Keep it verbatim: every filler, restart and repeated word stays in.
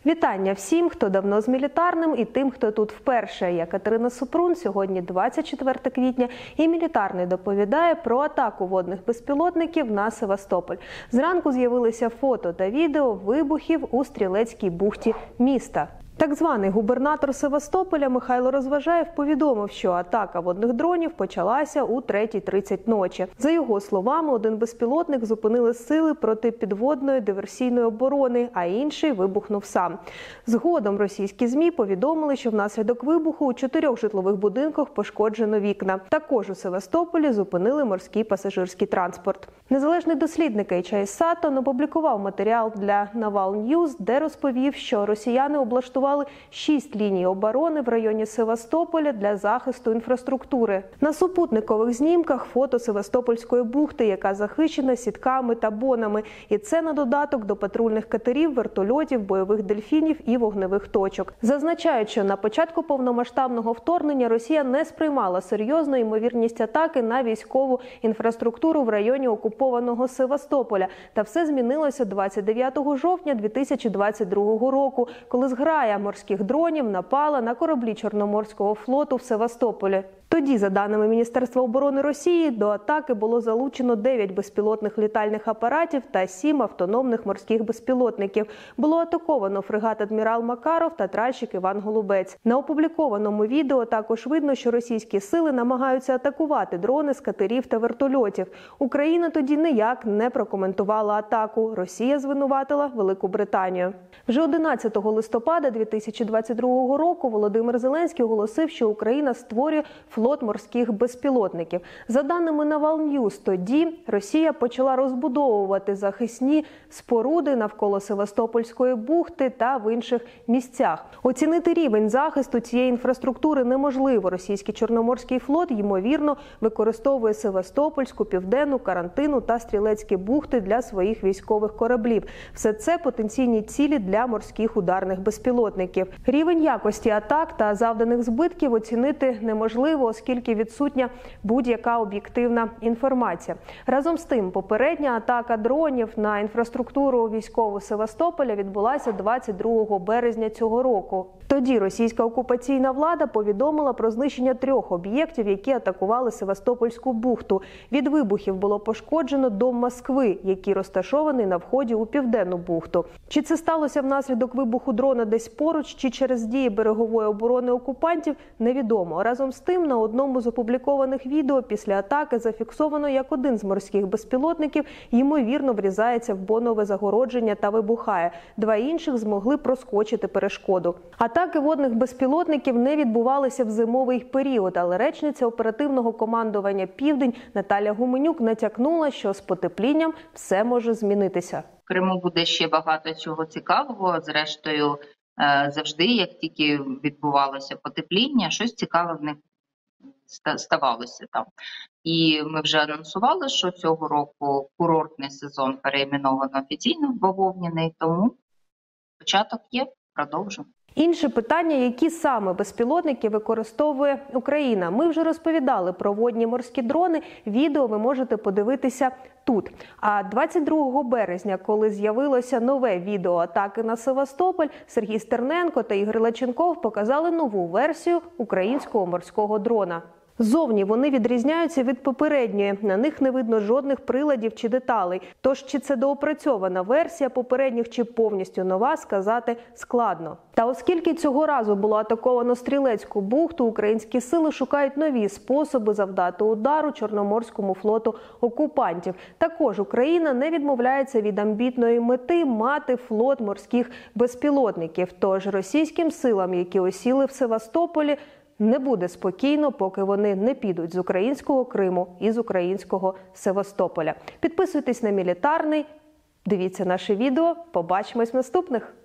Вітання всім, хто давно з мілітарним, і тим, хто тут вперше. Я Катерина Супрун, сьогодні двадцять четверте квітня, і мілітарний доповідає про атаку водних безпілотників на Севастополь. Зранку з'явилися фото та відео вибухів у Стрілецькій бухті міста. Так званий губернатор Севастополя Михайло Розважаєв повідомив, що атака водних дронів почалася у третій тридцять ночі. За його словами, один безпілотник зупинили сили протипідводної диверсійної оборони, а інший вибухнув сам. Згодом російські ЗМІ повідомили, що внаслідок вибуху у чотирьох житлових будинках пошкоджено вікна. Також у Севастополі зупинили морський пасажирський транспорт. Незалежний дослідник ейч ай Сатон опублікував матеріал для Навал Ньюз, де розповів, що росіяни облаштували шість ліній оборони в районі Севастополя для захисту інфраструктури. На супутникових знімках фото Севастопольської бухти, яка захищена сітками та бонами. І це на додаток до патрульних катерів, вертольотів, бойових дельфінів і вогневих точок. Зазначають, що на початку повномасштабного вторгнення Росія не сприймала серйозно ймовірність атаки на військову інфраструктуру в районі окупованого Севастополя. Та все змінилося двадцять дев'ятого жовтня дві тисячі двадцять другого року, коли зграя морських дронів напала на кораблі Чорноморського флоту в Севастополі. Тоді, за даними Міністерства оборони Росії, до атаки було залучено дев'ять безпілотних літальних апаратів та сім автономних морських безпілотників. Було атаковано фрегат «Адмірал Макаров» та тральщик «Іван Голубець». На опублікованому відео також видно, що російські сили намагаються атакувати дрони з катерів та вертольотів. Україна тоді ніяк не прокоментувала атаку. Росія звинуватила Велику Британію. Вже одинадцятого листопада дві тисячі двадцять другого року Володимир Зеленський оголосив, що Україна створює флот морських безпілотників. За даними Навал Ньюз, тоді Росія почала розбудовувати захисні споруди навколо Севастопольської бухти та в інших місцях. Оцінити рівень захисту цієї інфраструктури неможливо. Російський Чорноморський флот, ймовірно, використовує Севастопольську, Південну, Карантину та Стрілецькі бухти для своїх військових кораблів. Все це потенційні цілі для морських ударних безпілотників. Рівень якості атак та завданих збитків оцінити неможливо, оскільки відсутня будь-яка об'єктивна інформація. Разом з тим, попередня атака дронів на інфраструктуру військову Севастополя відбулася двадцять другого березня цього року. Тоді російська окупаційна влада повідомила про знищення трьох об'єктів, які атакували Севастопольську бухту. Від вибухів було пошкоджено дом Москви, який розташований на вході у Південну бухту. Чи це сталося внаслідок вибуху дрона десь поруч, чи через дії берегової оборони окупантів, невідомо. Разом з тим, на одному з опублікованих відео після атаки зафіксовано, як один з морських безпілотників ймовірно врізається в бонове загородження та вибухає. Два інших змогли проскочити перешкоду. Атаки водних безпілотників не відбувалися в зимовий період, але речниця оперативного командування «Південь» Наталя Гуменюк натякнула, що з потеплінням все може змінитися. В Криму буде ще багато чого цікавого. Зрештою, завжди, як тільки відбувалося потепління, щось цікаве в них ставалося там. І ми вже анонсували, що цього року курортний сезон перейменовано офіційно в бавовняний, тому початок є, продовжуємо. Інше питання, які саме безпілотники використовує Україна. Ми вже розповідали про водні морські дрони, відео ви можете подивитися тут. А двадцять другого березня, коли з'явилося нове відео атаки на Севастополь, Сергій Стерненко та Ігор Лаченков показали нову версію українського морського дрона. Зовні вони відрізняються від попередньої, на них не видно жодних приладів чи деталей. Тож, чи це доопрацьована версія попередніх, чи повністю нова, сказати складно. Та оскільки цього разу було атаковано Стрілецьку бухту, українські сили шукають нові способи завдати удару Чорноморському флоту окупантів. Також Україна не відмовляється від амбітної мети мати флот морських безпілотників. Тож російським силам, які осіли в Севастополі, не буде спокійно, поки вони не підуть з українського Криму і з українського Севастополя. Підписуйтесь на Мілітарний, дивіться наше відео, побачимось в наступних.